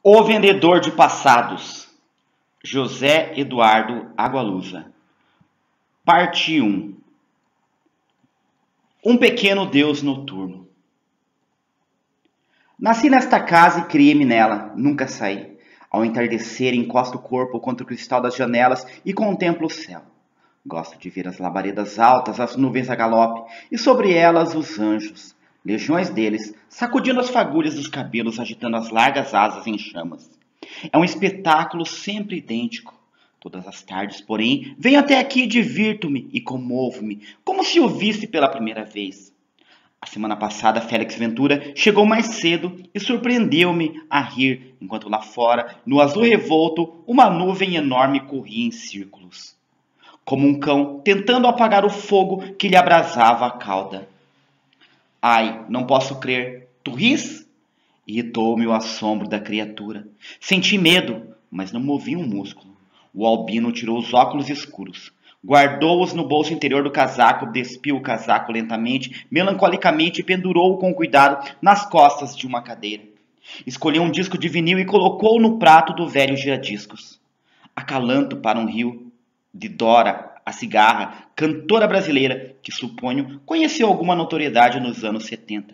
O Vendedor de Passados, José Eduardo Agualusa. Parte 1. Um pequeno Deus noturno. Nasci nesta casa e criei-me nela, nunca saí. Ao entardecer, encosto o corpo contra o cristal das janelas e contemplo o céu. Gosto de ver as labaredas altas, as nuvens a galope, e sobre elas os anjos, legiões deles, sacudindo as fagulhas dos cabelos, agitando as largas asas em chamas. É um espetáculo sempre idêntico. Todas as tardes, porém, venho até aqui e divirto-me e comovo-me, como se o visse pela primeira vez. A semana passada, Félix Ventura chegou mais cedo e surpreendeu-me a rir, enquanto lá fora, no azul revolto, uma nuvem enorme corria em círculos, como um cão tentando apagar o fogo que lhe abrasava a cauda. Ai, não posso crer. Tu ris? Irritou-me o assombro da criatura. Senti medo, mas não movi um músculo. O albino tirou os óculos escuros, guardou-os no bolso interior do casaco, despiu o casaco lentamente, melancolicamente e pendurou-o com cuidado nas costas de uma cadeira. Escolheu um disco de vinil e colocou-o no prato do velho giradiscos. Acalanto para um rio de Dora, a cigarra, cantora brasileira que, suponho, conheceu alguma notoriedade nos anos 70.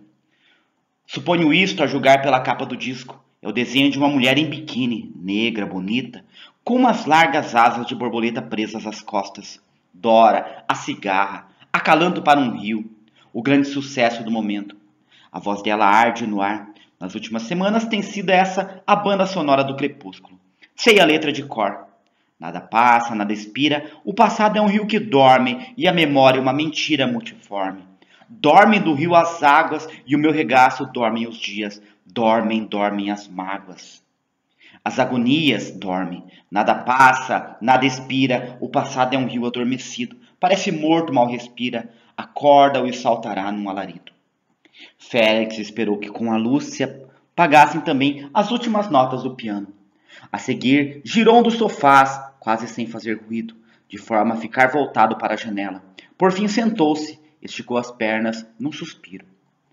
Suponho isto a julgar pela capa do disco. É o desenho de uma mulher em biquíni, negra, bonita, com umas largas asas de borboleta presas às costas. Dora, a cigarra, acalanto para um rio, o grande sucesso do momento. A voz dela arde no ar. Nas últimas semanas tem sido essa a banda sonora do Crepúsculo. Sei a letra de cor. Nada passa, nada expira, o passado é um rio que dorme e a memória uma mentira multiforme. Dormem do rio as águas e o meu regaço dormem os dias, dormem as mágoas. As agonias dormem, nada passa, nada expira, o passado é um rio adormecido, parece morto, mal respira, acorda-o e saltará num alarido. Félix esperou que com a luz se apagassem também as últimas notas do piano. A seguir, girou um dos sofás, quase sem fazer ruído, de forma a ficar voltado para a janela. Por fim sentou-se, esticou as pernas num suspiro.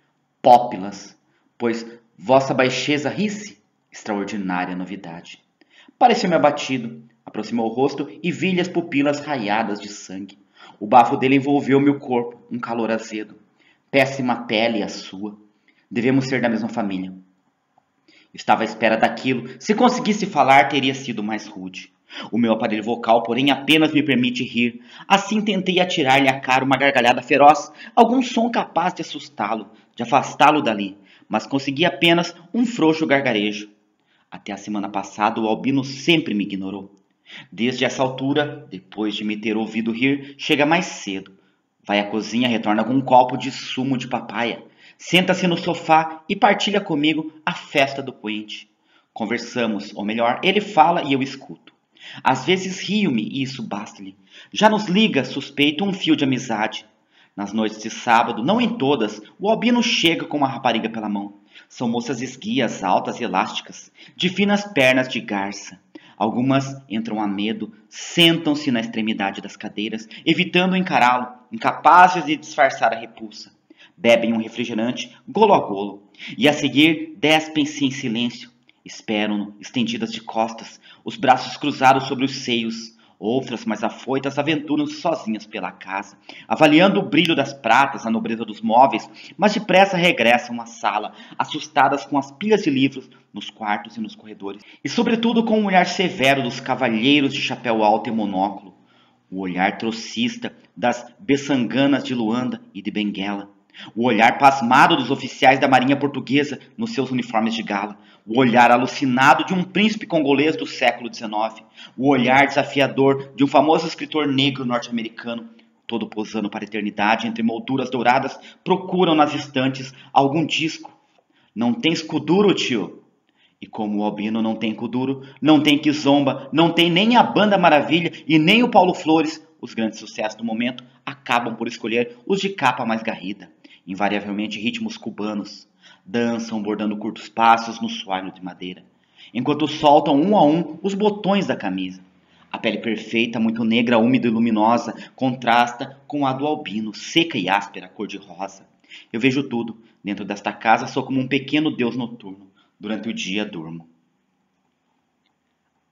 Pópilas, pois vossa baixeza ri-se, extraordinária novidade. Pareceu-me abatido, aproximou o rosto e vi-lhe as pupilas raiadas de sangue. O bafo dele envolveu-me o corpo, um calor azedo. Péssima pele a sua. Devemos ser da mesma família. Estava à espera daquilo. Se conseguisse falar, teria sido mais rude. O meu aparelho vocal, porém, apenas me permite rir. Assim tentei atirar-lhe à cara uma gargalhada feroz, algum som capaz de assustá-lo, de afastá-lo dali, mas consegui apenas um frouxo gargarejo. Até a semana passada, o albino sempre me ignorou. Desde essa altura, depois de me ter ouvido rir, chega mais cedo. Vai à cozinha, retorna com um copo de sumo de papaya. Senta-se no sofá e partilha comigo a festa do puente. Conversamos, ou melhor, ele fala e eu escuto. Às vezes rio-me e isso basta-lhe. Já nos liga, suspeito, um fio de amizade. Nas noites de sábado, não em todas, o albino chega com uma rapariga pela mão. São moças esguias, altas e elásticas, de finas pernas de garça. Algumas entram a medo, sentam-se na extremidade das cadeiras, evitando encará-lo, incapazes de disfarçar a repulsa. Bebem um refrigerante, golo a golo, e a seguir despem-se em silêncio. Esperam-no, estendidas de costas, os braços cruzados sobre os seios. Outras, mais afoitas, aventuram-se sozinhas pela casa, avaliando o brilho das pratas, a nobreza dos móveis, mas depressa regressam à sala, assustadas com as pilhas de livros nos quartos e nos corredores, e sobretudo com o olhar severo dos cavalheiros de chapéu alto e monóculo, o olhar trocista das beçanganas de Luanda e de Benguela, o olhar pasmado dos oficiais da marinha portuguesa nos seus uniformes de gala, o olhar alucinado de um príncipe congolês do século XIX, o olhar desafiador de um famoso escritor negro norte-americano, todo posando para a eternidade entre molduras douradas, procuram nas estantes algum disco. Não tens kuduro, tio? E como o albino não tem kuduro, não tem kizomba, não tem nem a Banda Maravilha e nem o Paulo Flores, os grandes sucessos do momento acabam por escolher os de capa mais garrida, invariavelmente ritmos cubanos. Dançam bordando curtos passos no soalho de madeira, enquanto soltam um a um os botões da camisa. A pele perfeita, muito negra, úmida e luminosa, contrasta com a do albino, seca e áspera, cor de rosa. Eu vejo tudo. Dentro desta casa sou como um pequeno deus noturno. Durante o dia durmo.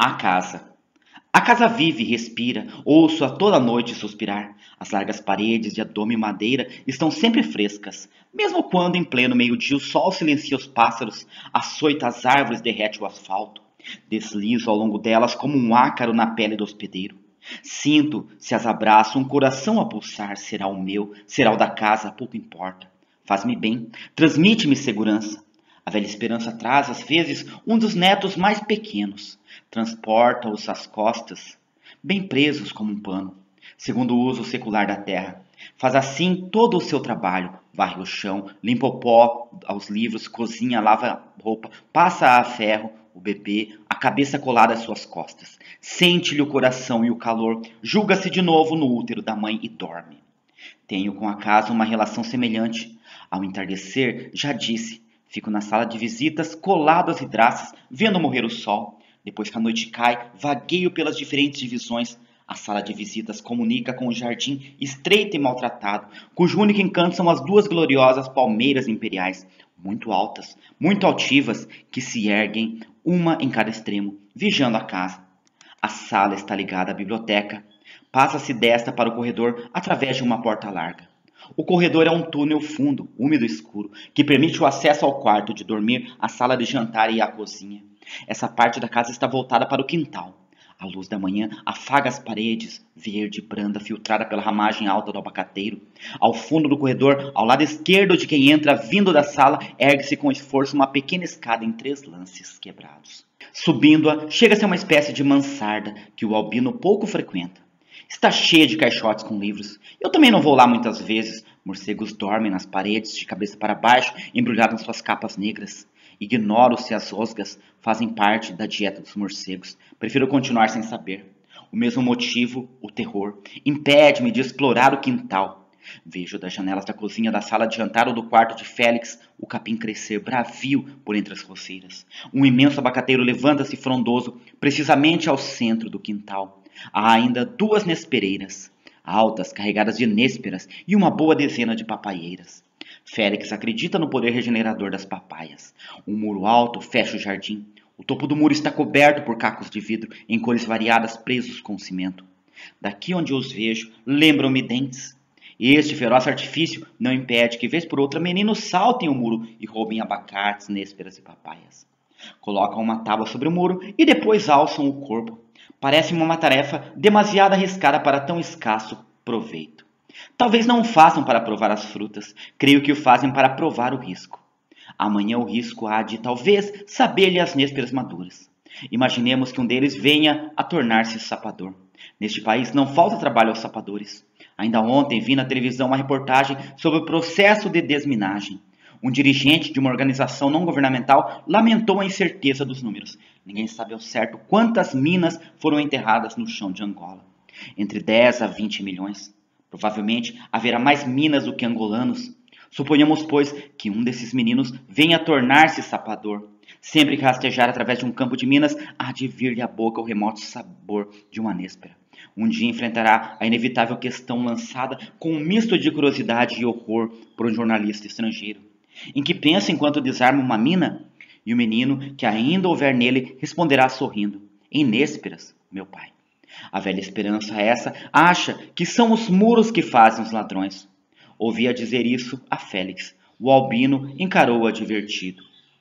A casa. A casa vive e respira, ouço-a toda noite suspirar. As largas paredes de adome e madeira estão sempre frescas, mesmo quando em pleno meio-dia o sol silencia os pássaros, açoita as árvores, derrete o asfalto. Deslizo ao longo delas como um ácaro na pele do hospedeiro. Sinto, se as abraço, um coração a pulsar, será o meu, será o da casa, pouco importa. Faz-me bem, transmite-me segurança. A velha esperança traz, às vezes, um dos netos mais pequenos. Transporta-os às costas, bem presos como um pano, segundo o uso secular da terra. Faz assim todo o seu trabalho, varre o chão, limpa o pó aos livros, cozinha, lava roupa, passa a ferro o bebê, a cabeça colada às suas costas. Sente-lhe o coração e o calor, julga-se de novo no útero da mãe e dorme. Tenho com a casa uma relação semelhante. Ao entardecer, já disse, fico na sala de visitas, colado às vidraças, vendo morrer o sol. Depois que a noite cai, vagueio pelas diferentes divisões. A sala de visitas comunica com o jardim estreito e maltratado, cujo único encanto são as duas gloriosas palmeiras imperiais, muito altas, muito altivas, que se erguem, uma em cada extremo, vigiando a casa. A sala está ligada à biblioteca. Passa-se desta para o corredor através de uma porta larga. O corredor é um túnel fundo, úmido e escuro, que permite o acesso ao quarto de dormir, à sala de jantar e à cozinha. Essa parte da casa está voltada para o quintal. A luz da manhã afaga as paredes, verde e branda, filtrada pela ramagem alta do abacateiro. Ao fundo do corredor, ao lado esquerdo de quem entra, vindo da sala, ergue-se com esforço uma pequena escada em 3 lances quebrados. Subindo-a, chega-se a uma espécie de mansarda que o albino pouco frequenta. Está cheia de caixotes com livros. Eu também não vou lá muitas vezes. Morcegos dormem nas paredes, de cabeça para baixo, embrulhados em suas capas negras. Ignoro se as osgas fazem parte da dieta dos morcegos. Prefiro continuar sem saber. O mesmo motivo, o terror, impede-me de explorar o quintal. Vejo das janelas da cozinha, da sala de jantar ou do quarto de Félix o capim crescer bravio por entre as roceiras. Um imenso abacateiro levanta-se frondoso, precisamente ao centro do quintal. Há ainda 2 nespereiras, altas, carregadas de nésperas, e uma boa dezena de papaieiras. Félix acredita no poder regenerador das papaias. Um muro alto fecha o jardim. O topo do muro está coberto por cacos de vidro em cores variadas presos com cimento. Daqui onde os vejo, lembram-me dentes. Este feroz artifício não impede que, vez por outra, meninos saltem o muro e roubem abacates, nésperas e papaias. Colocam uma tábua sobre o muro e depois alçam o corpo. Parece-me uma tarefa demasiado arriscada para tão escasso proveito. Talvez não o façam para provar as frutas, creio que o fazem para provar o risco. Amanhã o risco há de, talvez, saber-lhe as nésperas maduras. Imaginemos que um deles venha a tornar-se sapador. Neste país não falta trabalho aos sapadores. Ainda ontem vi na televisão uma reportagem sobre o processo de desminagem. Um dirigente de uma organização não governamental lamentou a incerteza dos números. Ninguém sabe ao certo quantas minas foram enterradas no chão de Angola. Entre 10 a 20 milhões. Provavelmente haverá mais minas do que angolanos. Suponhamos, pois, que um desses meninos venha a tornar-se sapador. Sempre que rastejar através de um campo de minas, há de vir-lhe à boca o remoto sabor de uma néspera. Um dia enfrentará a inevitável questão lançada com um misto de curiosidade e horror por um jornalista estrangeiro. Em que pensa enquanto desarma uma mina? E o menino, que ainda houver nele, responderá sorrindo: em nésperas, meu pai. A velha esperança essa acha que são os muros que fazem os ladrões. Ouvia dizer isso a Félix. O albino encarou-a divertido.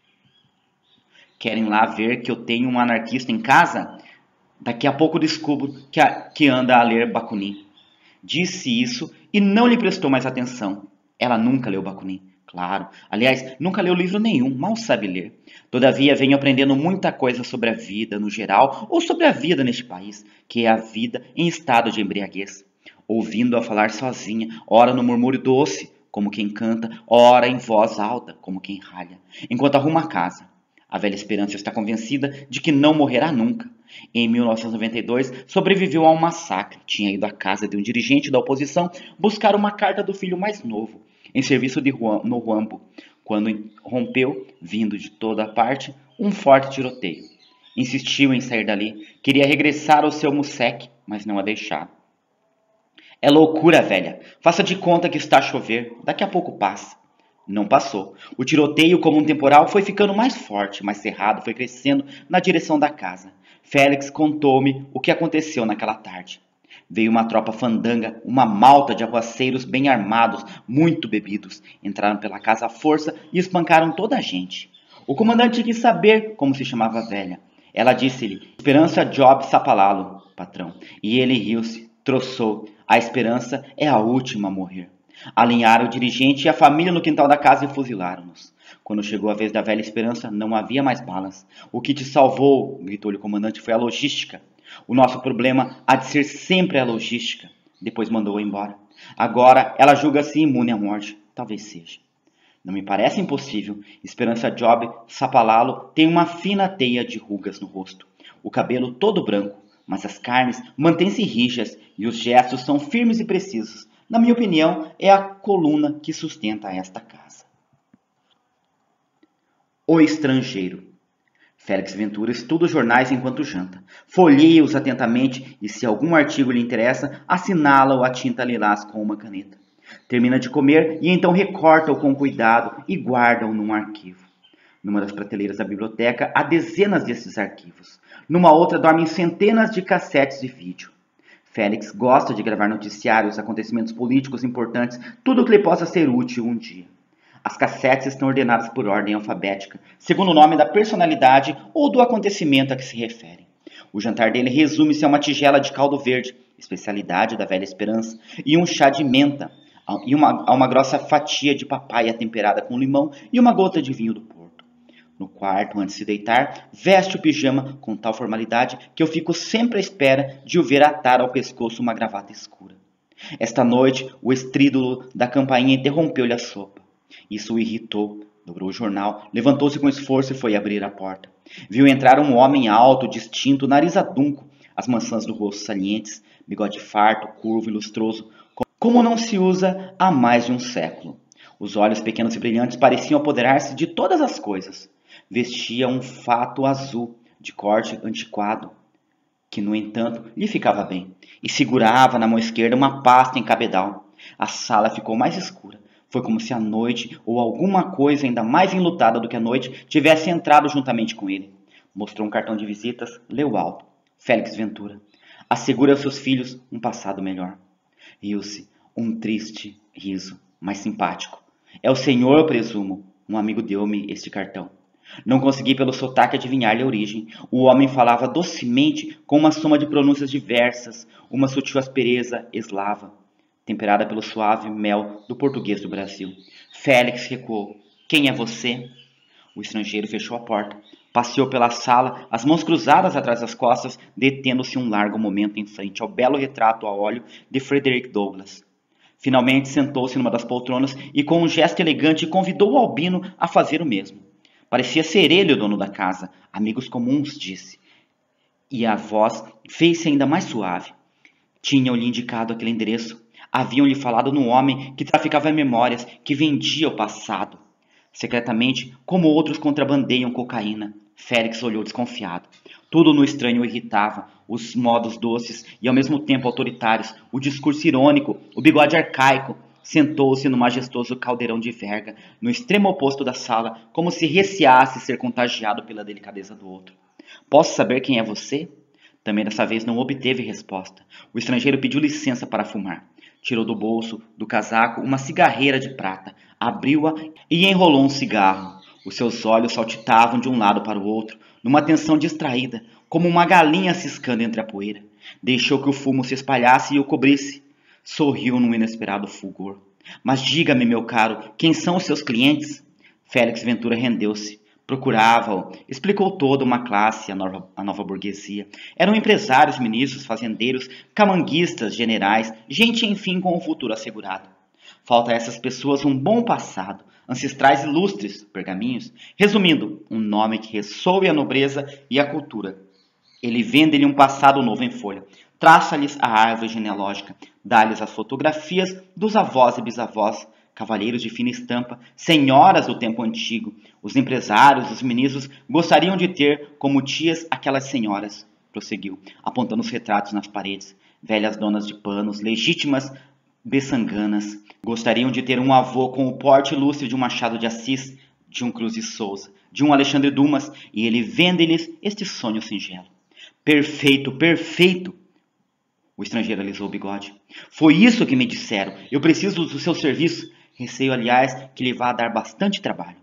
Querem lá ver que eu tenho um anarquista em casa? Daqui a pouco descubro que anda a ler Bakunin. Disse isso e não lhe prestou mais atenção. Ela nunca leu Bakunin. Claro, aliás, nunca leu livro nenhum, mal sabe ler. Todavia, venho aprendendo muita coisa sobre a vida no geral ou sobre a vida neste país, que é a vida em estado de embriaguez. Ouvindo-a falar sozinha, ora no murmúrio doce, como quem canta, ora em voz alta, como quem ralha, enquanto arruma a casa. A velha esperança está convencida de que não morrerá nunca. Em 1992, sobreviveu a um massacre. Tinha ido à casa de um dirigente da oposição buscar uma carta do filho mais novo, em serviço no Huambo, quando rompeu, vindo de toda parte, um forte tiroteio. Insistiu em sair dali, queria regressar ao seu museque, mas não a deixaram. É loucura, velha. Faça de conta que está a chover, daqui a pouco passa. Não passou. O tiroteio, como um temporal, foi ficando mais forte, mais cerrado, foi crescendo na direção da casa. Félix contou-me o que aconteceu naquela tarde. Veio uma tropa fandanga, uma malta de arruaceiros bem armados, muito bebidos. Entraram pela casa à força e espancaram toda a gente. O comandante quis saber como se chamava a velha. Ela disse-lhe, Esperança Job Sapalalo, patrão. E ele riu-se, troçou. A esperança é a última a morrer. Alinharam o dirigente e a família no quintal da casa e fuzilaram-nos. Quando chegou a vez da velha Esperança, não havia mais balas. O que te salvou, gritou-lhe o comandante, foi a logística. O nosso problema há de ser sempre a logística. Depois mandou-a embora. Agora ela julga-se imune à morte. Talvez seja. Não me parece impossível. Esperança Job Sapalalo tem uma fina teia de rugas no rosto. O cabelo todo branco, mas as carnes mantêm-se rijas e os gestos são firmes e precisos. Na minha opinião, é a coluna que sustenta esta casa. O Estrangeiro. Félix Ventura estuda os jornais enquanto janta. Folheia-os atentamente e, se algum artigo lhe interessa, assinala-o a tinta lilás com uma caneta. Termina de comer e então recorta-o com cuidado e guarda-o num arquivo. Numa das prateleiras da biblioteca há dezenas desses arquivos. Numa outra dormem centenas de cassetes de vídeo. Félix gosta de gravar noticiários, acontecimentos políticos importantes, tudo o que lhe possa ser útil um dia. As cassetes estão ordenadas por ordem alfabética, segundo o nome da personalidade ou do acontecimento a que se referem. O jantar dele resume-se a uma tigela de caldo verde, especialidade da velha Esperança, e um chá de menta, e uma grossa fatia de papaya temperada com limão e uma gota de vinho do Porto. No quarto, antes de se deitar, veste o pijama com tal formalidade que eu fico sempre à espera de o ver atar ao pescoço uma gravata escura. Esta noite, o estrídulo da campainha interrompeu-lhe a sopa. Isso o irritou. Dobrou o jornal, levantou-se com esforço e foi abrir a porta. Viu entrar um homem alto, distinto, nariz adunco, as maçãs do rosto salientes, bigode farto, curvo e lustroso, como não se usa há mais de um século. Os olhos pequenos e brilhantes pareciam apoderar-se de todas as coisas. Vestia um fato azul, de corte antiquado, que, no entanto, lhe ficava bem, e segurava na mão esquerda uma pasta em cabedal. A sala ficou mais escura. Foi como se a noite, ou alguma coisa ainda mais enlutada do que a noite, tivesse entrado juntamente com ele. Mostrou um cartão de visitas, leu alto. Félix Ventura. Assegura aos seus filhos um passado melhor. Riu-se, um triste riso, mas simpático. É o senhor, presumo. Um amigo deu-me este cartão. Não consegui pelo sotaque adivinhar-lhe a origem. O homem falava docemente, com uma soma de pronúncias diversas, uma sutil aspereza eslava, temperada pelo suave mel do português do Brasil. Félix recuou. Quem é você? O estrangeiro fechou a porta. Passeou pela sala, as mãos cruzadas atrás das costas, detendo-se um largo momento em frente ao belo retrato a óleo de Frederick Douglass. Finalmente sentou-se numa das poltronas e, com um gesto elegante, convidou o albino a fazer o mesmo. Parecia ser ele o dono da casa, amigos comuns, disse. E a voz fez-se ainda mais suave. Tinham-lhe indicado aquele endereço. Haviam-lhe falado no homem que traficava memórias, que vendia o passado. Secretamente, como outros contrabandeiam cocaína. Félix olhou desconfiado. Tudo no estranho o irritava, os modos doces e ao mesmo tempo autoritários, o discurso irônico, o bigode arcaico. Sentou-se no majestoso caldeirão de verga, no extremo oposto da sala, como se receasse ser contagiado pela delicadeza do outro. Posso saber quem é você? Também dessa vez não obteve resposta. O estrangeiro pediu licença para fumar. Tirou do bolso do casaco uma cigarreira de prata, abriu-a e enrolou um cigarro. Os seus olhos saltitavam de um lado para o outro, numa tensão distraída, como uma galinha ciscando entre a poeira. Deixou que o fumo se espalhasse e o cobrisse. Sorriu num inesperado fulgor. Mas diga-me, meu caro, quem são os seus clientes? Félix Ventura rendeu-se. Procurava-o. Explicou toda uma classe, a nova burguesia. Eram empresários, ministros, fazendeiros, camanguistas, generais, gente, enfim, com um futuro assegurado. Falta a essas pessoas um bom passado, ancestrais ilustres, pergaminhos. Resumindo, um nome que ressoe a nobreza e a cultura. Ele vende-lhe um passado novo em folha. Traça-lhes a árvore genealógica, dá-lhes as fotografias dos avós e bisavós, cavalheiros de fina estampa, senhoras do tempo antigo. Os empresários, os ministros gostariam de ter como tias aquelas senhoras, prosseguiu, apontando os retratos nas paredes, velhas donas de panos, legítimas Bessanganas gostariam de ter um avô com o porte ilustre de um Machado de Assis, de um Cruz de Souza, de um Alexandre Dumas, e ele vende-lhes este sonho singelo. Perfeito, perfeito! O estrangeiro alisou o bigode. Foi isso que me disseram. Eu preciso do seu serviço. Receio, aliás, que lhe vá dar bastante trabalho.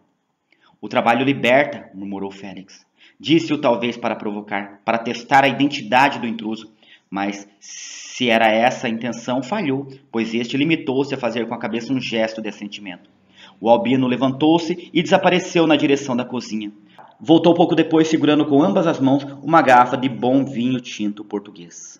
O trabalho liberta, murmurou Félix. Disse-o talvez para provocar, para testar a identidade do intruso. Mas se era essa a intenção, falhou, pois este limitou-se a fazer com a cabeça um gesto de assentimento. O albino levantou-se e desapareceu na direção da cozinha. Voltou pouco depois segurando com ambas as mãos uma garrafa de bom vinho tinto português.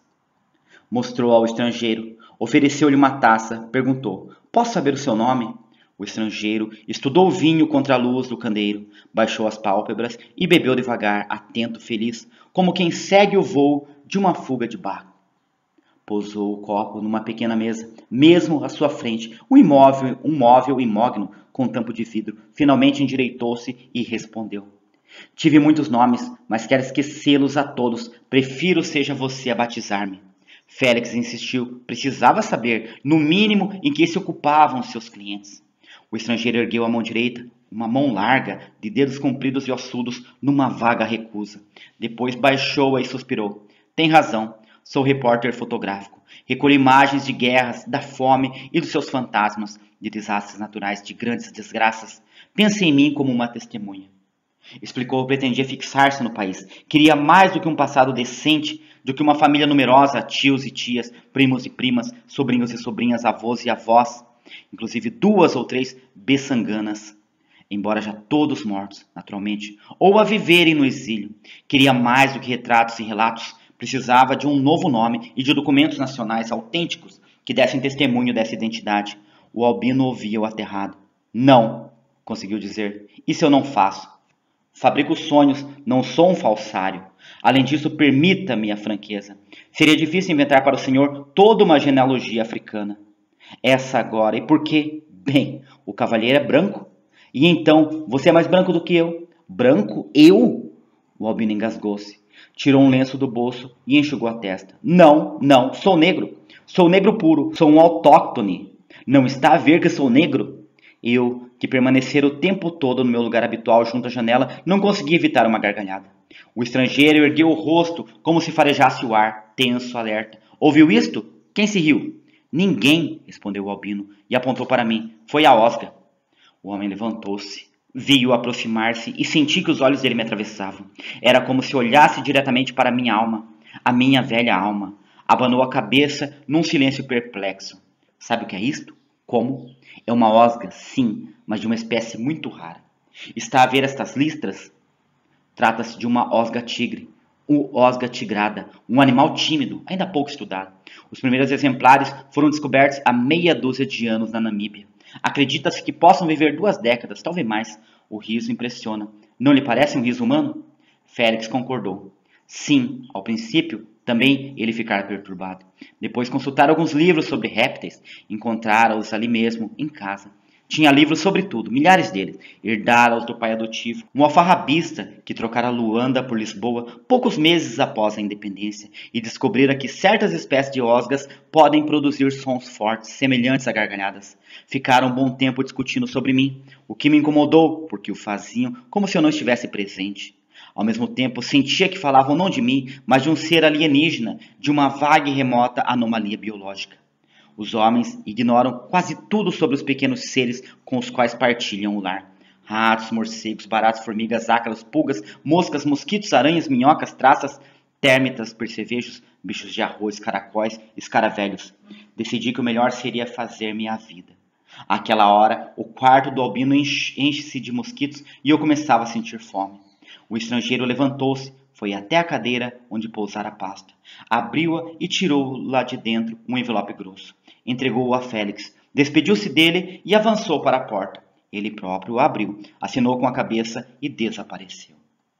Mostrou ao estrangeiro, ofereceu-lhe uma taça, perguntou: "Posso saber o seu nome?" O estrangeiro estudou o vinho contra a luz do candeeiro, baixou as pálpebras e bebeu devagar, atento, feliz, como quem segue o voo de uma fuga de barco. Pousou o copo numa pequena mesa, mesmo à sua frente, um móvel imóvel com tampo de vidro. Finalmente endireitou-se e respondeu: "Tive muitos nomes, mas quero esquecê-los a todos. Prefiro seja você a batizar-me." Félix insistiu. Precisava saber, no mínimo, em que se ocupavam seus clientes. O estrangeiro ergueu a mão direita, uma mão larga, de dedos compridos e ossudos, numa vaga recusa. Depois baixou-a e suspirou. "Tem razão. Sou repórter fotográfico. Recolho imagens de guerras, da fome e dos seus fantasmas, de desastres naturais, de grandes desgraças. Pense em mim como uma testemunha." Explicou, pretendia fixar-se no país. Queria mais do que um passado decente, do que uma família numerosa, tios e tias, primos e primas, sobrinhos e sobrinhas, avós e avós, inclusive 2 ou 3 bessanganas, embora já todos mortos, naturalmente, ou a viverem no exílio. Queria mais do que retratos e relatos, precisava de um novo nome e de documentos nacionais autênticos que dessem testemunho dessa identidade. O albino ouvia-o aterrado. "Não", conseguiu dizer, "isso eu não faço. Fabrico sonhos, não sou um falsário. Além disso, permita-me a franqueza. Seria difícil inventar para o senhor toda uma genealogia africana. Essa agora, e por quê? Bem, o cavalheiro é branco. E então, você é mais branco do que eu." "Branco? Eu?" O albino engasgou-se. Tirou um lenço do bolso e enxugou a testa. Não, sou negro. Sou negro puro, sou um autóctone. Não está a ver que sou negro?" Eu, que permanecera o tempo todo no meu lugar habitual junto à janela, não consegui evitar uma gargalhada. O estrangeiro ergueu o rosto como se farejasse o ar, tenso, alerta. "Ouviu isto? Quem se riu?" "Ninguém", respondeu o albino e apontou para mim. "Foi a Osga." O homem levantou-se, vi-o aproximar-se e senti que os olhos dele me atravessavam. Era como se olhasse diretamente para a minha alma, a minha velha alma. Abanou a cabeça num silêncio perplexo. "Sabe o que é isto?" "Como?" "É uma osga, sim, mas de uma espécie muito rara. Está a ver estas listras? Trata-se de uma osga tigre, ou osga tigrada, um animal tímido, ainda pouco estudado. Os primeiros exemplares foram descobertos há meia dúzia de anos na Namíbia. Acredita-se que possam viver 2 décadas, talvez mais. O riso impressiona. Não lhe parece um riso humano?" Félix concordou. Sim, ao princípio, também ele ficara perturbado. Depois consultar alguns livros sobre répteis. Encontrara-os ali mesmo, em casa. Tinha livros sobre tudo, milhares deles. Herdara-os do pai adotivo, um alfarrabista que trocara Luanda por Lisboa poucos meses após a independência e descobrira que certas espécies de osgas podem produzir sons fortes, semelhantes a gargalhadas. Ficaram um bom tempo discutindo sobre mim, o que me incomodou, porque o faziam como se eu não estivesse presente. Ao mesmo tempo, sentia que falavam não de mim, mas de um ser alienígena, de uma vaga e remota anomalia biológica. Os homens ignoram quase tudo sobre os pequenos seres com os quais partilham o lar. Ratos, morcegos, baratas, formigas, ácaros, pulgas, moscas, mosquitos, aranhas, minhocas, traças, térmitas, percevejos, bichos de arroz, caracóis, escaravelhos. Decidi que o melhor seria fazer-me a vida. Àquela hora, o quarto do albino enche-se de mosquitos e eu começava a sentir fome. O estrangeiro levantou-se, foi até a cadeira onde pousara a pasta. Abriu-a e tirou lá de dentro um envelope grosso. Entregou-o a Félix, despediu-se dele e avançou para a porta. Ele próprio o abriu, assinou com a cabeça e desapareceu.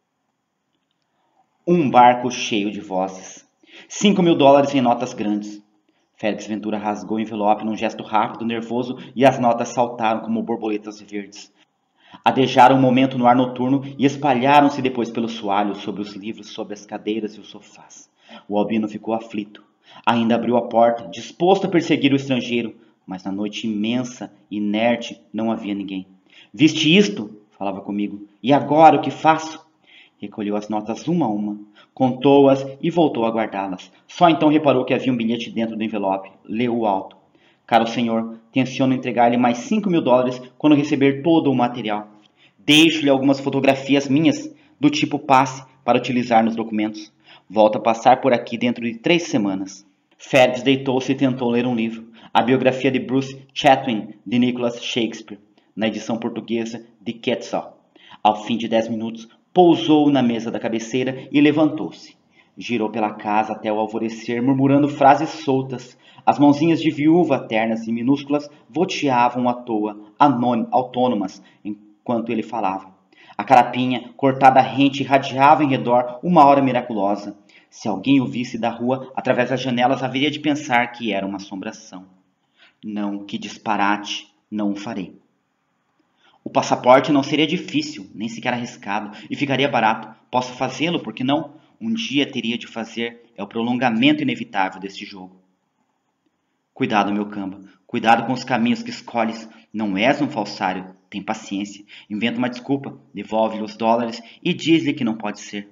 Um barco cheio de vozes. $5.000 em notas grandes. Félix Ventura rasgou o envelope num gesto rápido, nervoso, e as notas saltaram como borboletas verdes. Adejaram um momento no ar noturno e espalharam-se depois pelo soalho, sobre os livros, sobre as cadeiras e os sofás. O albino ficou aflito. Ainda abriu a porta, disposto a perseguir o estrangeiro, mas na noite imensa, inerte, não havia ninguém. Viste isto? Falava comigo. E agora o que faço? Recolheu as notas uma a uma, contou-as e voltou a guardá-las. Só então reparou que havia um bilhete dentro do envelope. Leu alto. Caro senhor, tenciono entregar-lhe mais $5.000 quando receber todo o material. Deixo-lhe algumas fotografias minhas, do tipo passe, para utilizar nos documentos. Volto a passar por aqui dentro de 3 semanas. Félix deitou-se e tentou ler um livro. A biografia de Bruce Chatwin, de Nicholas Shakespeare, na edição portuguesa de Quetzal. Ao fim de 10 minutos, pousou na mesa da cabeceira e levantou-se. Girou pela casa até o alvorecer, murmurando frases soltas. As mãozinhas de viúva ternas e minúsculas volteavam à toa, autônomas, enquanto ele falava. A carapinha, cortada rente, irradiava em redor uma aura miraculosa. Se alguém o visse da rua, através das janelas, haveria de pensar que era uma assombração. Não, que disparate, não o farei. O passaporte não seria difícil, nem sequer arriscado, e ficaria barato. Posso fazê-lo, por que não? Um dia teria de fazer, é o prolongamento inevitável deste jogo. Cuidado, meu camba, cuidado com os caminhos que escolhes. Não és um falsário, tem paciência. Inventa uma desculpa, devolve-lhe os dólares e diz-lhe que não pode ser.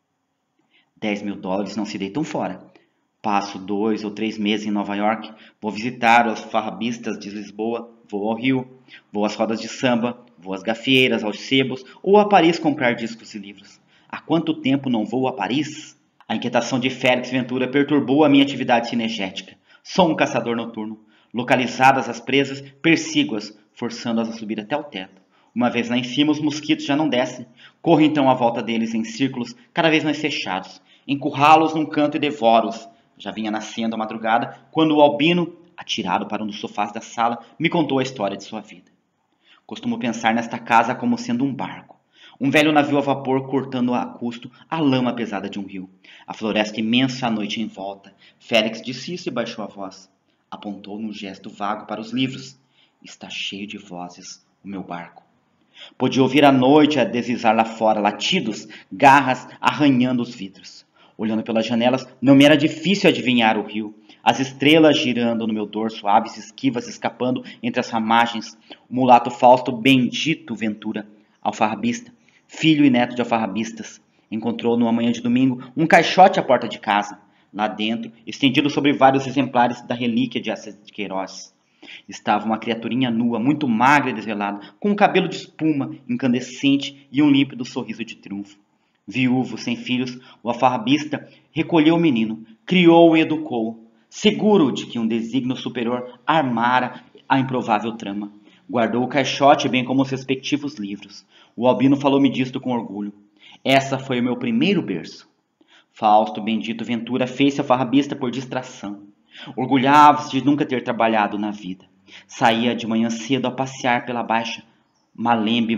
$10.000 não se deitam fora. Passo 2 ou 3 meses em Nova York, vou visitar os farrabistas de Lisboa, vou ao Rio, vou às rodas de samba, vou às gafieiras, aos sebos, ou a Paris comprar discos e livros. Há quanto tempo não vou a Paris? A inquietação de Félix Ventura perturbou a minha atividade cinegética. Sou um caçador noturno. Localizadas as presas, persigo-as, forçando-as a subir até o teto. Uma vez lá em cima, os mosquitos já não descem. Corro então à volta deles em círculos cada vez mais fechados. Encurralo-os num canto e devoro-os. Já vinha nascendo a madrugada, quando o albino, atirado para um dos sofás da sala, me contou a história de sua vida. Costumo pensar nesta casa como sendo um barco. Um velho navio a vapor cortando a custo a lama pesada de um rio. A floresta imensa à noite em volta. Félix disse isso e baixou a voz. Apontou num gesto vago para os livros. Está cheio de vozes, o meu barco. Podia ouvir à noite a deslizar lá fora, latidos, garras arranhando os vidros. Olhando pelas janelas, não me era difícil adivinhar o rio. As estrelas girando no meu dorso, aves esquivas escapando entre as ramagens. O mulato Fausto Bendito Ventura, alfarrabista, filho e neto de alfarrabistas, encontrou numa manhã de domingo um caixote à porta de casa. Lá dentro, estendido sobre vários exemplares da relíquia de Assis de Queiroz, estava uma criaturinha nua, muito magra e desvelada, com um cabelo de espuma incandescente e um límpido sorriso de triunfo. Viúvo, sem filhos, o alfarrabista recolheu o menino, criou-o e educou-o, seguro de que um desígnio superior armara a improvável trama. Guardou o caixote, bem como os respectivos livros. O albino falou-me disto com orgulho. Essa foi o meu primeiro berço. Fausto Bendito Ventura fez-se alfarrabista por distração. Orgulhava-se de nunca ter trabalhado na vida. Saía de manhã cedo a passear pela baixa Malembe,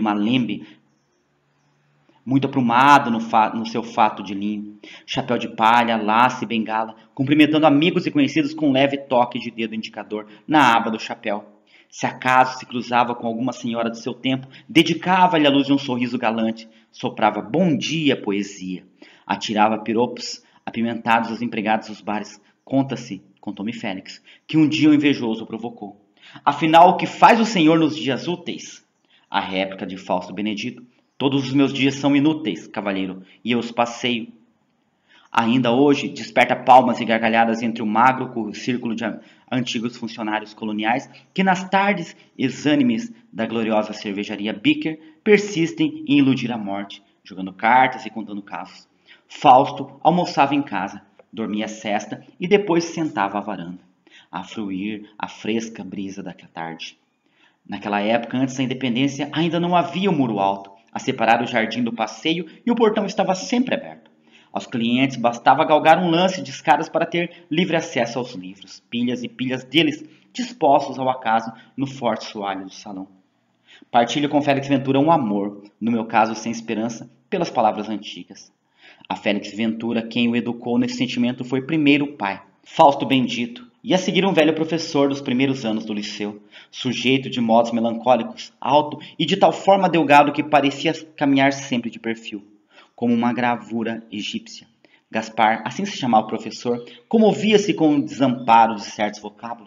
muito aprumado no seu fato de linho, chapéu de palha, laço e bengala, cumprimentando amigos e conhecidos com um leve toque de dedo indicador na aba do chapéu. Se acaso se cruzava com alguma senhora do seu tempo, dedicava-lhe a luz de um sorriso galante, soprava bom dia poesia, atirava piropos apimentados aos empregados dos bares. Conta-se, contou-me Félix, que um dia o invejoso o provocou. Afinal, o que faz o senhor nos dias úteis? A réplica de Fausto Benedito. Todos os meus dias são inúteis, cavalheiro, e eu os passeio. Ainda hoje, desperta palmas e gargalhadas entre o magro círculo de antigos funcionários coloniais que nas tardes exânimes da gloriosa cervejaria Bicker persistem em iludir a morte, jogando cartas e contando casos. Fausto almoçava em casa, dormia a cesta e depois se sentava à varanda, a fruir a fresca brisa da tarde. Naquela época, antes da independência, ainda não havia o muro alto a separar o jardim do passeio e o portão estava sempre aberto. Aos clientes bastava galgar um lance de escadas para ter livre acesso aos livros, pilhas e pilhas deles dispostos ao acaso no forte soalho do salão. Partilho com Félix Ventura um amor, no meu caso sem esperança, pelas palavras antigas. A Félix Ventura, quem o educou nesse sentimento, foi primeiro o pai, Fausto Bendito, e a seguir um velho professor dos primeiros anos do liceu, sujeito de modos melancólicos, alto e de tal forma delgado que parecia caminhar sempre de perfil, como uma gravura egípcia. Gaspar, assim se chamava o professor, comovia-se com o desamparo de certos vocábulos,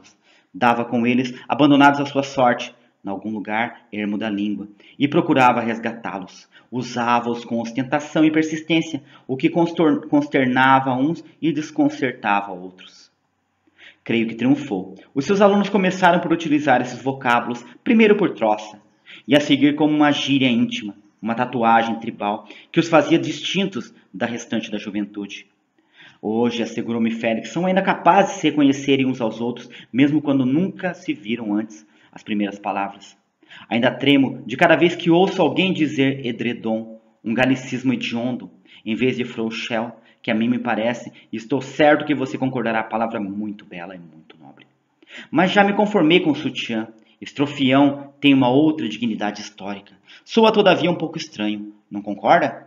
Dava com eles, abandonados à sua sorte, em algum lugar ermo da língua, e procurava resgatá-los. Usava-os com ostentação e persistência, o que consternava uns e desconcertava outros. Creio que triunfou. Os seus alunos começaram por utilizar esses vocábulos, primeiro por troça, e a seguir como uma gíria íntima, uma tatuagem tribal, que os fazia distintos da restante da juventude. Hoje, assegurou-me Félix, são ainda capazes de se reconhecerem uns aos outros, mesmo quando nunca se viram antes as primeiras palavras. Ainda tremo de cada vez que ouço alguém dizer edredom, um galicismo hediondo, em vez de frouxel, que a mim me parece, e estou certo que você concordará, a palavra muito bela e muito nobre. Mas já me conformei com o sutiã. Estrofião tem uma outra dignidade histórica. Soa todavia um pouco estranho, não concorda?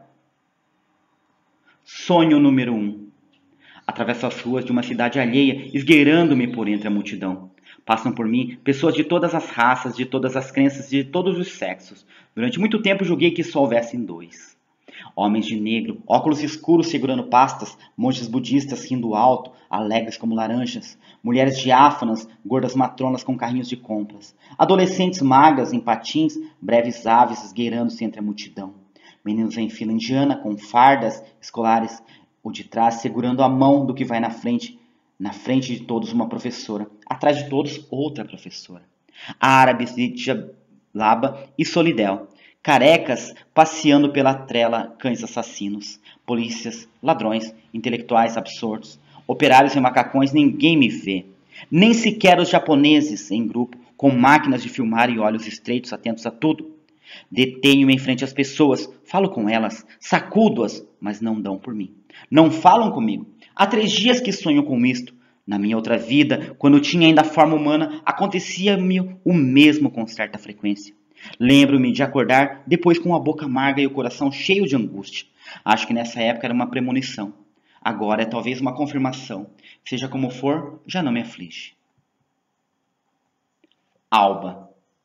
Sonho número 1. Atravesso as ruas de uma cidade alheia, esgueirando-me por entre a multidão. Passam por mim pessoas de todas as raças, de todas as crenças, de todos os sexos. Durante muito tempo julguei que só houvessem dois. Homens de negro, óculos escuros segurando pastas, monges budistas rindo alto, alegres como laranjas, mulheres diáfanas, gordas matronas com carrinhos de compras, adolescentes magras em patins, breves aves esgueirando-se entre a multidão, meninos em fila indiana com fardas escolares, o de trás segurando a mão do que vai na frente de todos uma professora, atrás de todos outra professora, árabes de Djalaba e Solidel, carecas passeando pela trela, cães assassinos, polícias, ladrões, intelectuais absortos, operários e macacões, ninguém me vê. Nem sequer os japoneses em grupo, com máquinas de filmar e olhos estreitos, atentos a tudo. Detenho-me em frente às pessoas, falo com elas, sacudo-as, mas não dão por mim. Não falam comigo. Há 3 dias que sonho com isto. Na minha outra vida, quando tinha ainda a forma humana, acontecia-me o mesmo com certa frequência. Lembro-me de acordar depois com a boca amarga e o coração cheio de angústia. Acho que nessa época era uma premonição. Agora é talvez uma confirmação. Seja como for, já não me aflige. Alba.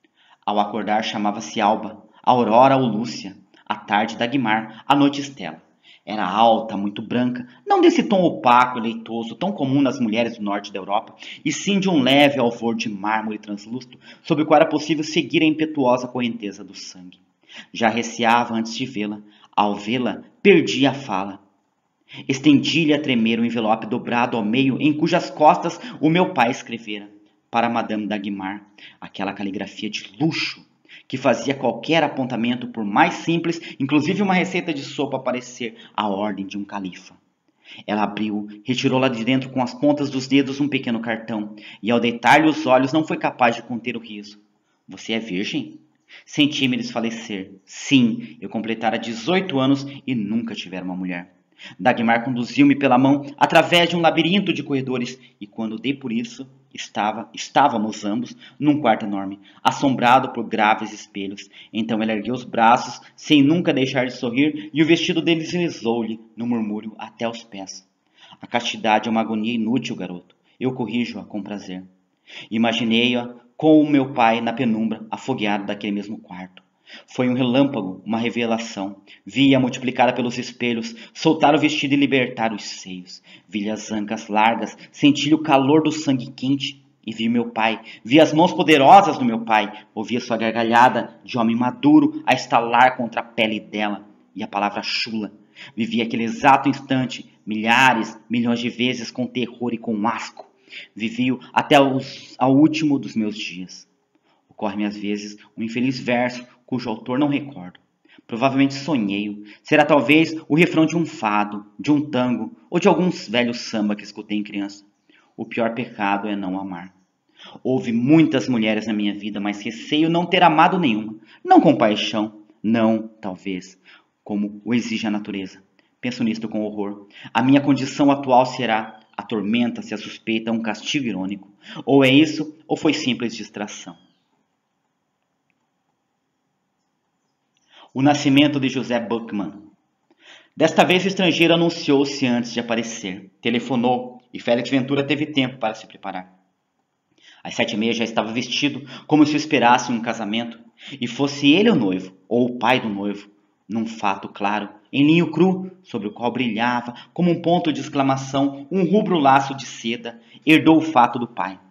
Ao acordar chamava-se Alba, a Aurora ou Lúcia, a tarde Dagmar, a noite Estela. Era alta, muito branca, não desse tom opaco e leitoso, tão comum nas mulheres do norte da Europa, e sim de um leve alvor de mármore translúcido, sob o qual era possível seguir a impetuosa correnteza do sangue. Já receava antes de vê-la. Ao vê-la, perdi a fala. Estendi-lhe a tremer o envelope dobrado ao meio, em cujas costas o meu pai escrevera, para Madame Dagmar, aquela caligrafia de luxo, que fazia qualquer apontamento, por mais simples, inclusive uma receita de sopa, parecer a ordem de um califa. Ela abriu, retirou lá de dentro com as pontas dos dedos um pequeno cartão, e ao deitar-lhe os olhos não foi capaz de conter o riso. Você é virgem? Senti-me desfalecer. Sim, eu completara 18 anos e nunca tivera uma mulher. Dagmar conduziu-me pela mão através de um labirinto de corredores, e quando dei por isso, estávamos ambos num quarto enorme, assombrado por graves espelhos. Então ela ergueu os braços, sem nunca deixar de sorrir, e o vestido deslizou-lhe, no murmúrio, até os pés. A castidade é uma agonia inútil, garoto. Eu corrijo-a com prazer. Imaginei-a com o meu pai na penumbra, afogueado daquele mesmo quarto. Foi um relâmpago, uma revelação. Vi-a multiplicada pelos espelhos, soltar o vestido e libertar os seios. Vi-lhe as ancas largas, senti-lhe o calor do sangue quente. E vi meu pai, vi as mãos poderosas do meu pai, ouvi a sua gargalhada de homem maduro a estalar contra a pele dela. E a palavra chula. Vivi aquele exato instante, milhões de vezes, com terror e com asco. Vivi-o até ao último dos meus dias. Ocorre-me às vezes um infeliz verso cujo autor não recordo. Provavelmente sonhei-o. Será talvez o refrão de um fado, de um tango ou de algum velho samba que escutei em criança. O pior pecado é não amar. Houve muitas mulheres na minha vida, mas receio não ter amado nenhuma. Não com paixão, não, talvez, como o exige a natureza. Penso nisto com horror. A minha condição atual será a tormenta, se a suspeita, um castigo irônico. Ou é isso, ou foi simples distração. O nascimento de José Buckman. Desta vez o estrangeiro anunciou-se antes de aparecer. Telefonou e Félix Ventura teve tempo para se preparar. Às 7h30 já estava vestido, como se esperasse um casamento, e fosse ele o noivo, ou o pai do noivo, num fato claro, em linho cru, sobre o qual brilhava, como um ponto de exclamação, um rubro laço de seda, herdou o fato do pai.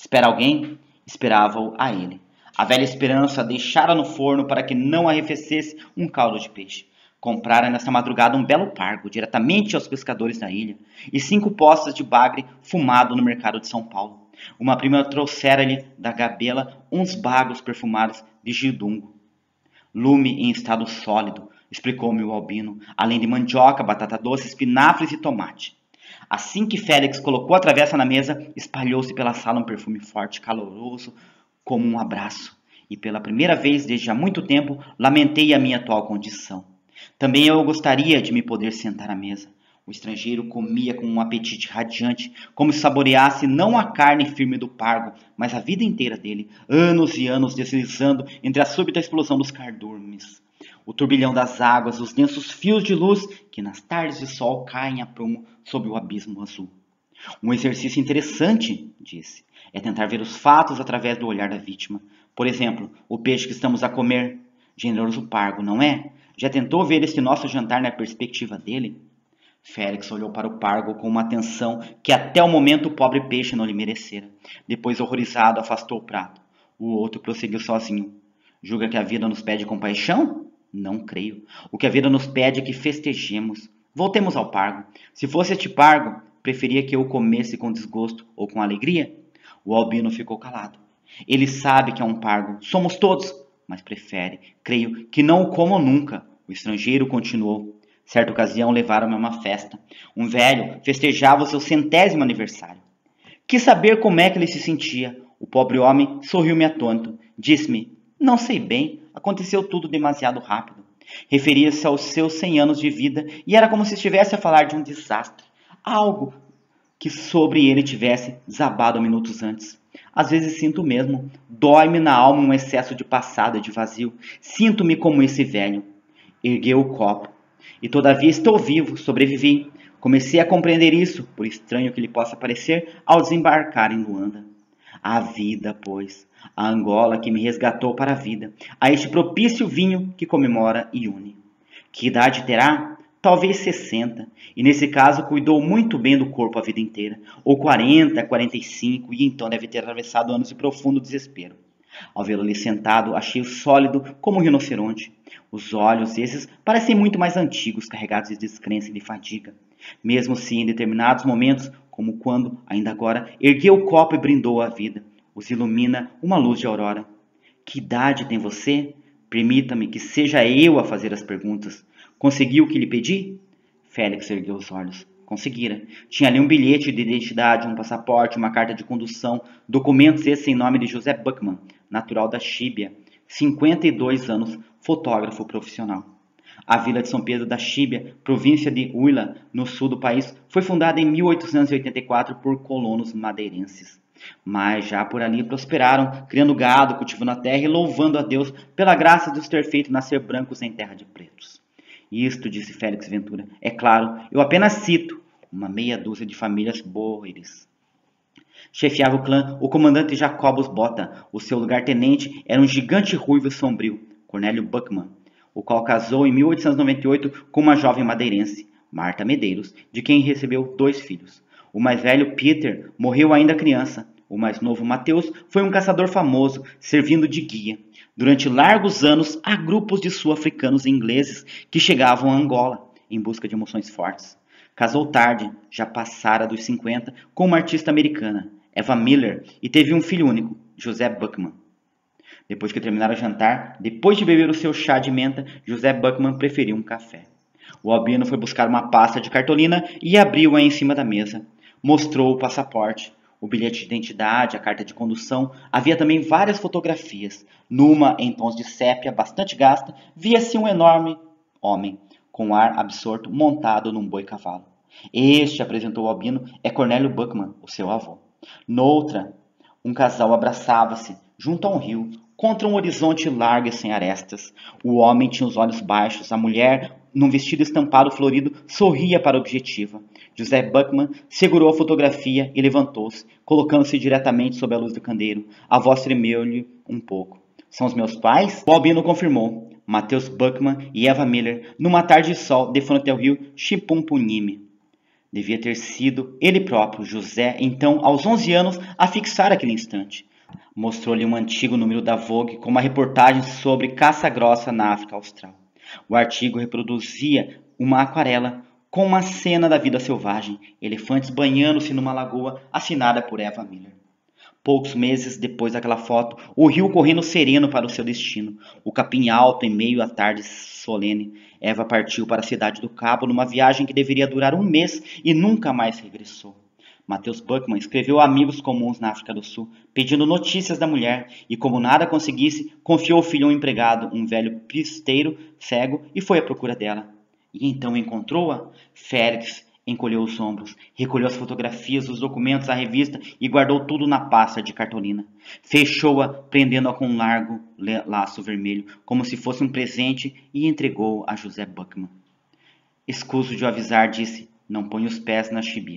Espera alguém? Esperava-o a ele. A velha esperança deixara no forno para que não arrefecesse um caldo de peixe. Comprara nessa madrugada um belo pargo, diretamente aos pescadores da ilha, e 5 postas de bagre fumado no mercado de São Paulo. Uma prima trouxera-lhe da gabela uns bagos perfumados de gildungo. Lume em estado sólido, explicou-me o albino, além de mandioca, batata doce, espinafres e tomate. Assim que Félix colocou a travessa na mesa, espalhou-se pela sala um perfume forte, caloroso, como um abraço. E pela primeira vez desde há muito tempo, lamentei a minha atual condição. Também eu gostaria de me poder sentar à mesa. O estrangeiro comia com um apetite radiante, como se saboreasse não a carne firme do pargo, mas a vida inteira dele, anos e anos deslizando entre a súbita explosão dos cardumes, o turbilhão das águas, os densos fios de luz que nas tardes de sol caem a prumo sobre o abismo azul. Um exercício interessante, disse, é tentar ver os fatos através do olhar da vítima. Por exemplo, o peixe que estamos a comer. Generoso pargo, não é? Já tentou ver este nosso jantar na perspectiva dele? Félix olhou para o pargo com uma atenção que até o momento o pobre peixe não lhe merecera. Depois, horrorizado, afastou o prato. O outro prosseguiu sozinho. Julga que a vida nos pede compaixão? Não creio. O que a vida nos pede é que festejemos. Voltemos ao pargo. Se fosse este pargo, preferia que eu o comesse com desgosto ou com alegria? O albino ficou calado. Ele sabe que é um pargo. Somos todos. Mas prefere, creio, que não o comam nunca. O estrangeiro continuou. Certa ocasião levaram-me a uma festa. Um velho festejava o seu 100º aniversário. Quis saber como é que ele se sentia. O pobre homem sorriu-me atônito. Disse-me, não sei bem, aconteceu tudo demasiado rápido. Referia-se aos seus 100 anos de vida e era como se estivesse a falar de um desastre. Algo que sobre ele tivesse desabado minutos antes. Às vezes sinto mesmo. Dói-me na alma um excesso de passado, de vazio. Sinto-me como esse velho. Ergueu o copo. E todavia estou vivo, sobrevivi. Comecei a compreender isso, por estranho que lhe possa parecer, ao desembarcar em Luanda. A vida, pois, a Angola que me resgatou para a vida, a este propício vinho que comemora e une. Que idade terá? Talvez 60, e nesse caso cuidou muito bem do corpo a vida inteira, ou 40, 45, e então deve ter atravessado anos de profundo desespero. Ao vê-lo ali sentado, achei-o sólido como um rinoceronte. Os olhos, esses, parecem muito mais antigos, carregados de descrença e de fadiga. Mesmo se em determinados momentos, como quando, ainda agora, ergueu o copo e brindou a vida, os ilumina uma luz de aurora. Que idade tem você? Permita-me que seja eu a fazer as perguntas. Conseguiu o que lhe pedi? Félix ergueu os olhos. Conseguira. Tinha ali um bilhete de identidade, um passaporte, uma carta de condução, documentos esses em nome de José Buckman, natural da Chíbia, 52 anos, fotógrafo profissional. A vila de São Pedro da Chíbia, província de Huila, no sul do país, foi fundada em 1884 por colonos madeirenses. Mas já por ali prosperaram, criando gado, cultivando a terra e louvando a Deus pela graça de os ter feito nascer brancos em terra de pretos. Isto, disse Félix Ventura, é claro, eu apenas cito uma meia dúzia de famílias boeres. Chefiava o clã o comandante Jacobus Bota. O seu lugar-tenente era um gigante ruivo e sombrio, Cornélio Buckman, o qual casou em 1898 com uma jovem madeirense, Marta Medeiros, de quem recebeu 2 filhos. O mais velho, Peter, morreu ainda criança. O mais novo, Mateus, foi um caçador famoso, servindo de guia. Durante largos anos, há grupos de sul-africanos e ingleses que chegavam a Angola em busca de emoções fortes. Casou tarde, já passara dos 50, com uma artista americana, Eva Miller, e teve um filho único, José Buckman. Depois que terminaram o jantar, depois de beber o seu chá de menta, José Buckman preferiu um café. O albino foi buscar uma pasta de cartolina e abriu-a em cima da mesa. Mostrou o passaporte, o bilhete de identidade, a carta de condução. Havia também várias fotografias. Numa, em tons de sépia, bastante gasta, via-se um enorme homem, com ar absorto, montado num boi-cavalo. Este, apresentou o albino, é Cornélio Buckman, o seu avô. Noutra, um casal abraçava-se, junto a um rio, contra um horizonte largo e sem arestas. O homem tinha os olhos baixos, a mulher, num vestido estampado florido, sorria para a objetiva. José Buckman segurou a fotografia e levantou-se, colocando-se diretamente sob a luz do candeeiro. A voz tremeu-lhe um pouco. São os meus pais? O albino confirmou. Mateus Buckman e Eva Miller, numa tarde de sol, de frente ao rio Chipumpunime. Devia ter sido ele próprio, José, então, aos 11 anos, a fixar aquele instante. Mostrou-lhe um antigo número da Vogue com uma reportagem sobre caça grossa na África Austral. O artigo reproduzia uma aquarela com uma cena da vida selvagem, elefantes banhando-se numa lagoa assinada por Eva Miller. Poucos meses depois daquela foto, o rio correndo sereno para o seu destino, o capim alto em meio à tarde solene. Eva partiu para a cidade do Cabo numa viagem que deveria durar um mês e nunca mais regressou. Matheus Buckman escreveu a amigos comuns na África do Sul, pedindo notícias da mulher, e como nada conseguisse, confiou o filho a um empregado, um velho pisteiro, cego, e foi à procura dela. E então encontrou-a? Félix encolheu os ombros, recolheu as fotografias, os documentos, a revista e guardou tudo na pasta de cartolina. Fechou-a, prendendo-a com um largo laço vermelho, como se fosse um presente, e entregou a José Buckman. Escuso de o avisar, disse: não ponha os pés na chibia.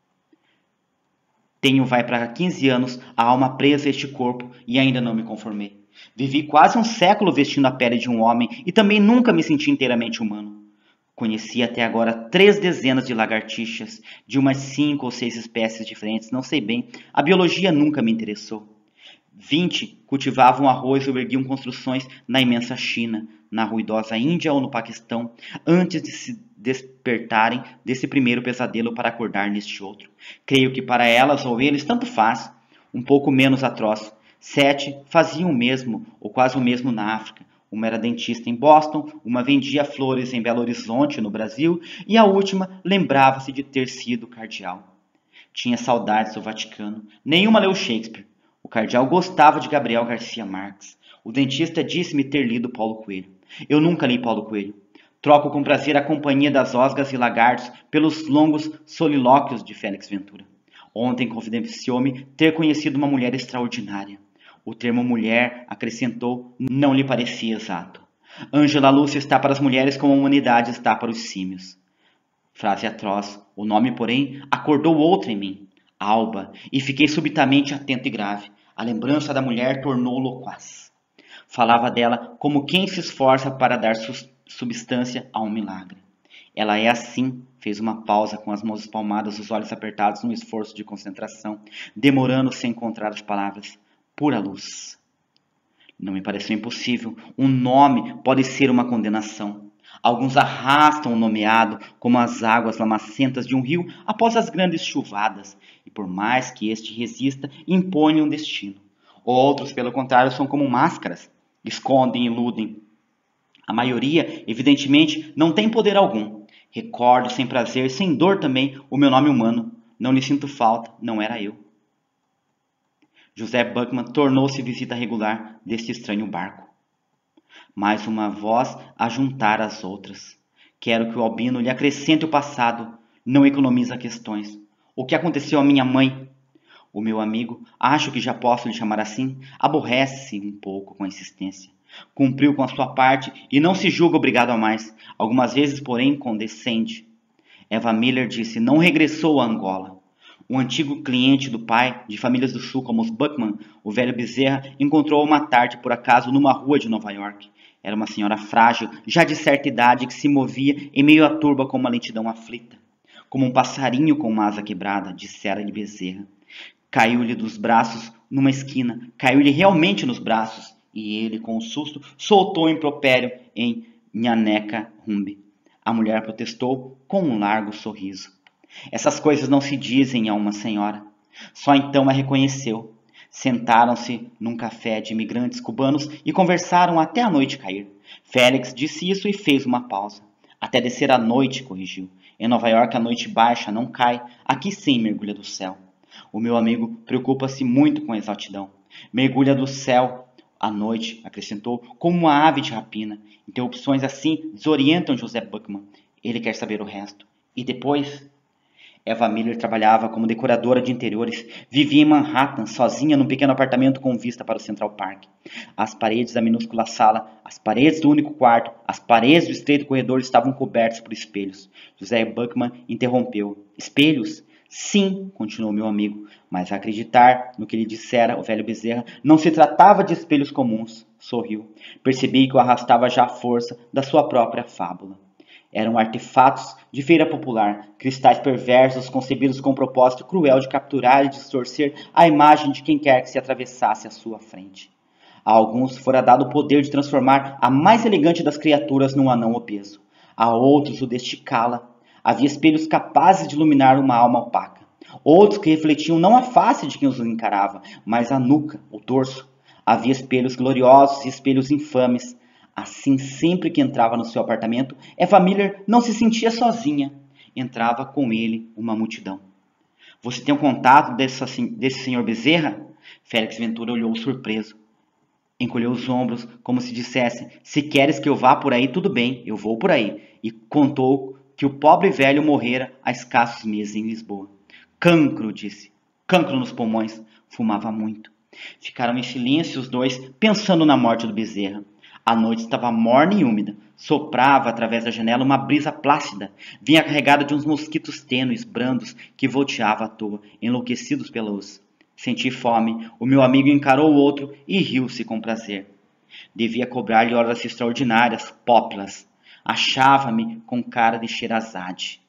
Tenho vai para 15 anos, a alma presa a este corpo, e ainda não me conformei. Vivi quase um século vestindo a pele de um homem e também nunca me senti inteiramente humano. Conheci até agora 3 dezenas de lagartixas, de umas 5 ou 6 espécies diferentes, não sei bem, a biologia nunca me interessou. 20 cultivavam arroz ou erguiam construções na imensa China, na ruidosa Índia ou no Paquistão, antes de se despertarem desse primeiro pesadelo para acordar neste outro. Creio que para elas ou eles tanto faz, um pouco menos atroz. 7 faziam o mesmo, ou quase o mesmo na África. Uma era dentista em Boston, uma vendia flores em Belo Horizonte, no Brasil, e a última lembrava-se de ter sido cardeal. Tinha saudades do Vaticano. Nenhuma leu Shakespeare. O cardeal gostava de Gabriel Garcia Marques. O dentista disse-me ter lido Paulo Coelho. Eu nunca li Paulo Coelho. Troco com prazer a companhia das osgas e lagartos pelos longos solilóquios de Félix Ventura. Ontem confidenciou-me ter conhecido uma mulher extraordinária. O termo mulher, acrescentou, não lhe parecia exato. Ângela Lúcia está para as mulheres como a humanidade está para os símios. Frase atroz. O nome, porém, acordou outra em mim. Alba, e fiquei subitamente atento e grave. A lembrança da mulher tornou loquaz. Falava dela como quem se esforça para dar substância a um milagre. Ela é assim, fez uma pausa com as mãos espalmadas, os olhos apertados num esforço de concentração, demorando-se a encontrar as palavras. Pura luz. Não me pareceu impossível. Um nome pode ser uma condenação. Alguns arrastam o nomeado como as águas lamacentas de um rio após as grandes chuvadas, e por mais que este resista, impõem um destino. Outros, pelo contrário, são como máscaras, escondem e iludem. A maioria, evidentemente, não tem poder algum. Recordo sem prazer, sem dor também, o meu nome humano. Não lhe sinto falta, não era eu. José Buckman tornou-se visita regular deste estranho barco. Mais uma voz a juntar às outras. Quero que o albino lhe acrescente o passado, não economiza questões. O que aconteceu à minha mãe? O meu amigo, acho que já posso lhe chamar assim, aborrece um pouco com a insistência. Cumpriu com a sua parte e não se julga obrigado a mais. Algumas vezes, porém, condescende. Eva Miller disse, não regressou a Angola. Um antigo cliente do pai, de famílias do sul como os Buckman, o velho Bezerra, encontrou-a uma tarde, por acaso, numa rua de Nova York. Era uma senhora frágil, já de certa idade, que se movia em meio à turba com uma lentidão aflita. Como um passarinho com uma asa quebrada, dissera-lhe Bezerra. Caiu-lhe dos braços numa esquina, caiu-lhe realmente nos braços, e ele, com um susto, soltou um impropério em Nhaneca Rumbi. A mulher protestou com um largo sorriso. Essas coisas não se dizem a uma senhora. Só então a reconheceu. Sentaram-se num café de imigrantes cubanos e conversaram até a noite cair. Félix disse isso e fez uma pausa. Até descer a noite, corrigiu. Em Nova York a noite baixa, não cai. Aqui sim mergulha do céu. O meu amigo preocupa-se muito com a exatidão. Mergulha do céu à noite, acrescentou, como uma ave de rapina. Interrupções assim desorientam José Buckman. Ele quer saber o resto. E depois? Eva Miller trabalhava como decoradora de interiores. Vivia em Manhattan, sozinha num pequeno apartamento com vista para o Central Park. As paredes da minúscula sala, as paredes do único quarto, as paredes do estreito corredor estavam cobertas por espelhos. José Buckman interrompeu. Espelhos? Sim, continuou meu amigo, mas a acreditar no que lhe dissera o velho Bezerra, não se tratava de espelhos comuns. Sorriu. Percebi que o arrastava já à força da sua própria fábula. Eram artefatos de feira popular, cristais perversos concebidos com o propósito cruel de capturar e distorcer a imagem de quem quer que se atravessasse à sua frente. A alguns fora dado o poder de transformar a mais elegante das criaturas num anão obeso. A outros o de esticá-la. Havia espelhos capazes de iluminar uma alma opaca. Outros que refletiam não a face de quem os encarava, mas a nuca, o dorso. Havia espelhos gloriosos e espelhos infames. Assim, sempre que entrava no seu apartamento, Eva Miller não se sentia sozinha. Entrava com ele uma multidão. Você tem um contato desse senhor Bezerra? Félix Ventura olhou surpreso. Encolheu os ombros, como se dissesse, se queres que eu vá por aí, tudo bem, eu vou por aí. E contou que o pobre velho morrera há escassos meses em Lisboa. Cancro, disse. Cancro nos pulmões. Fumava muito. Ficaram em silêncio os dois, pensando na morte do Bezerra. A noite estava morna e úmida. Soprava através da janela uma brisa plácida. Vinha carregada de uns mosquitos tênues, brandos, que volteavam à toa, enlouquecidos pela luz. Senti fome. O meu amigo encarou o outro e riu-se com prazer. Devia cobrar-lhe horas extraordinárias, pópilas. Achava-me com cara de Sherazade.